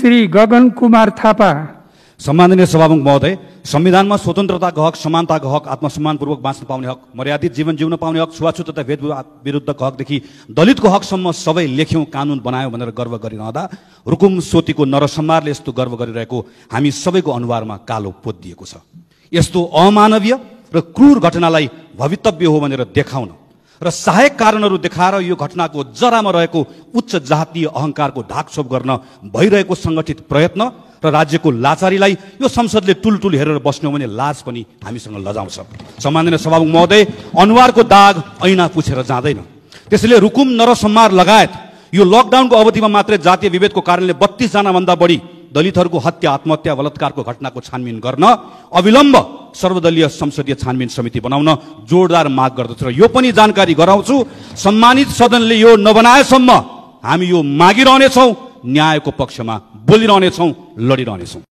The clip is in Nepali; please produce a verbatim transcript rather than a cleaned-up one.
श्री गगन कुमार थापा। सम्माननीय सभामुख महोदय, संविधानमा स्वतन्त्रताको हक, समानताको हक, आत्मसम्मानपूर्वक बाँच्न पाउने हक, मर्यादित जीवन जिउन पाउने हक, छुवाछुत तथा भेद विरुद्धको हकदेखि दलितको हकसम्म सबै लेख्यौं, कानून बनायौं भनेर गर्व गरिरहँदा रुकुम सोतीको नरसंहारले यस्तो गर्व गरिरहेको हामी सबैको अनुहारमा कालो पोत दिएको छ। यस्तो अमानवीय र क्रूर घटनालाई भवितव्य हो भनेर देखाउन र सहायक कारणहरू देखाएर यो घटनाको जरामा रहेको उच्च जातीय अहंकारको ढाकछोप गर्न भइरहेको संगठित प्रयत्न र राज्यको लाचारीलाई यो संसदले टुलटुल हेरेर बस्नु भने लाज पनि हामीसँग लजाउँछ। सम्माननीय सभामुख महोदय, अनुहारको दाग ऐना पुछेर जाँदैन। त्यसैले रुकुम नरसंहार लगायत यो लकडाउनको अवधिमा मात्रै जातीय विभेदको कारणले बत्तीस जना भन्दा बढी दलितहरूको हत्या, आत्महत्या, बलात्कारको घटनाको छानबिन गर्न अविलम्ब सर्वदलीय संसदीय छानबिन समिति बनाउन जोरदार माग गर्दछु र यो पनि जानकारी गराउँछु, सम्मानित सदनले यो नबनाएसम्म हामी यो मागिरहनेछौँ, न्यायको पक्षमा बोलिरहनेछौँ, लडिरहनेछौँ।